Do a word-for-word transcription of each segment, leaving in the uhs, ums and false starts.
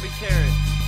Bobby Karen.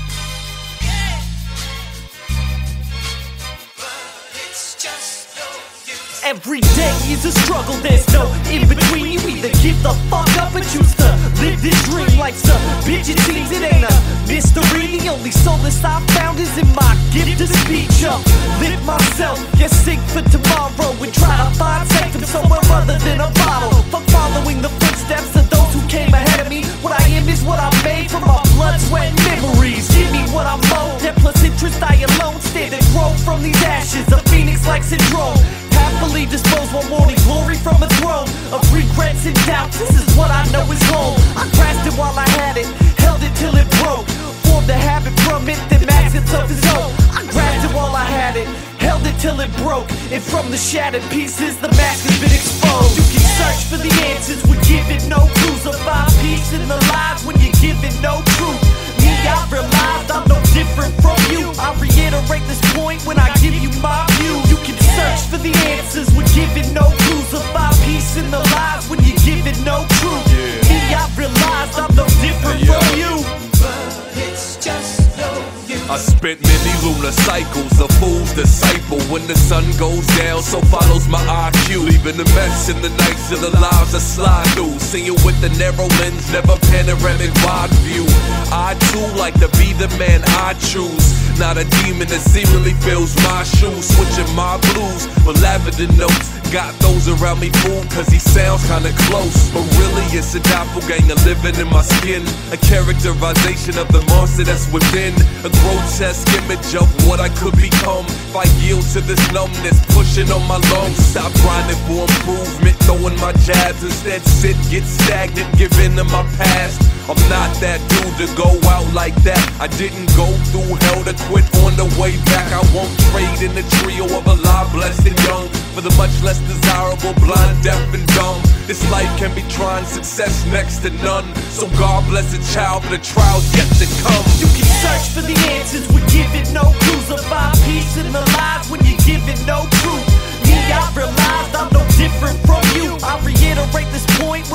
Every day is a struggle, there's no in between. You either give the fuck up or choose to live this dream. Life's a bitch, it seems it ain't a mystery. The only solace I found is in my gift to speech up. Live myself, get sick for tomorrow, and try to find sanctum somewhere other than a bottle. Fuck following the footsteps of those who came ahead of me. What I am is what I made from my blood, sweat, and memories. Give me what I'm owed, debt plus interest I alone stand and grow from these ashes. A phoenix-like syndrome, happily dispose one morning glory from a throne of regrets and doubts. This is what I know is home. I grasped it while I had it, held it till it broke, formed a habit from it that maxed it of his hope. I grasped it while I had it, held it till it broke, and from the shattered pieces the mask has been exposed. You can search for the answers, we give it no clues. A five piece in the lies when you give it no truth. Me, I realized I'm no different from you. I reiterate this point when I give you my view. You can search for the answers, we give it no clues. A five piece in the lies when you give it no truth. Yeah. Me, I realized I'm no different hey, from you. But it's just no use. I spent many lunar cycles, a fool's disciple. When the sun goes down, so follows my I Q. Leaving a mess in the nights of the lives I slide through. Seeing with the narrow lens, never panoramic wide view. I too like to be the man I choose. Not a demon that seemingly fills my shoes. Switching my blues with lavender notes. Got those around me fooled cause he sounds kinda close, but really it's a doppelganger living in my skin. A characterization of the monster that's within. A grotesque image of what I could become if I yield to this numbness pushing on my lungs. Stop grinding for improvement, throwing my jabs. Instead sit, get stagnant, give in to my past. I'm not that dude to go out like that. I didn't go through hell to quit on the way back. I won't trade in the trio of alive, blessed and young for the much less desirable, blind, deaf and dumb. This life can be trying, success next to none. So God bless the child for the trials yet to come. You can search for the answers, we give it no clues. A five piece in the lies when you give it no truth. Me, I realized I'm no different from you. I reiterate this point